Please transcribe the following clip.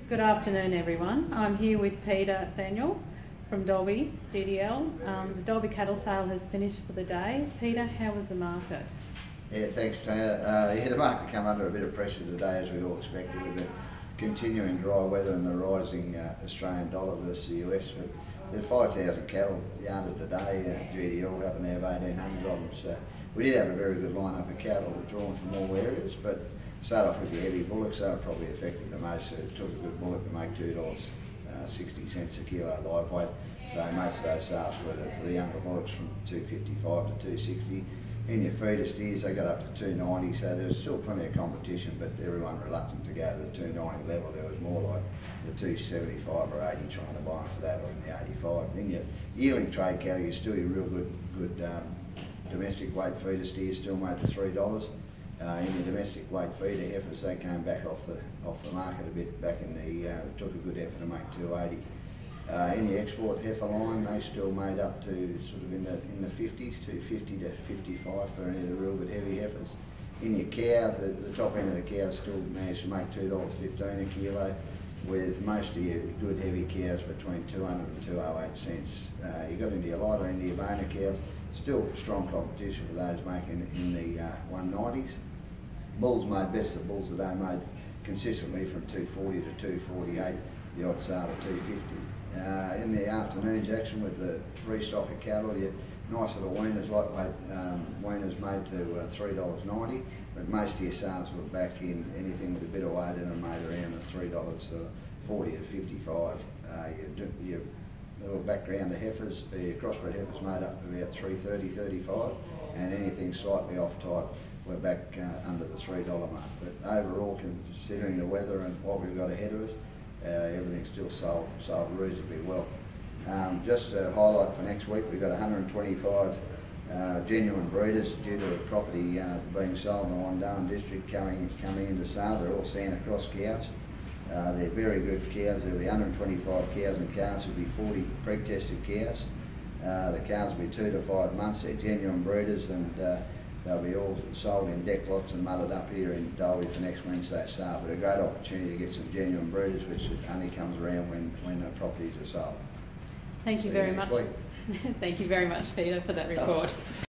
Good afternoon, everyone. I'm here with Peter Daniel from Dalby GDL. The Dalby cattle sale has finished for the day. Peter, how was the market? Yeah, thanks, Tina. The market came under a bit of pressure today, as we all expected, with the continuing dry weather and the rising Australian dollar versus the US. But there are 5,000 cattle yarded today. GDL happened to have 1,800 of them. So we did have a very good lineup of cattle drawn from all areas, but start off with the heavy bullocks. They were probably affected the most. So it took a good bullock to make $2.60 a kilo live weight. So most of those sales were for the younger bullocks from $2.55 to $2.60. In your feeder steers, they got up to $2.90, so there was still plenty of competition, but everyone reluctant to go to the $2.90 level. There was more like the $2.75 or $2.80 trying to buy them for that, or in the $2.85. In your yearling trade cattle, you still your real good domestic weight feeder steers still made to $3. In your domestic weight feeder heifers, they came back off the market a bit back in the. It took a good effort to make $2.80. In the export heifer line, they still made up to sort of in the 50s, $2.50 to $55 for any of the real good heavy heifers. In your cows, the top end of the cows still managed to make $2.15 a kilo, with most of your good heavy cows between 200 and 208 cents. You got into your lighter end of your boner cows, still strong competition for those making in the 190s. Bulls made best of bulls today, made consistently from 240 to 248, the odd sale to 250. In the afternoon's action with the restock of cattle, your nice little weaners, lightweight weaners made to $3.90, but most of your sales were back in anything with a bit of weight in them made around the $3.40 to 55. Your little background of heifers, your crossbred heifers made up about $3.30, 35, and anything slightly off type we're back under the $3 mark. But overall, considering the weather and what we've got ahead of us, everything's still sold reasonably well. Just to highlight for next week, we've got 125 genuine breeders due to a property being sold in the Wandoan district coming into sale. They're all Santa Cross cows. They're very good cows. There'll be 125 cows and calves. There'll be 40 preg-tested cows. The cows will be 2 to 5 months. They're genuine breeders, and they'll be all sold in deck lots and mothered up here in Dalby for next Wednesday's sale. But a great opportunity to get some genuine breeders, which only comes around when the properties are sold. Thank you very much. Thank you very much, Peter, for that report.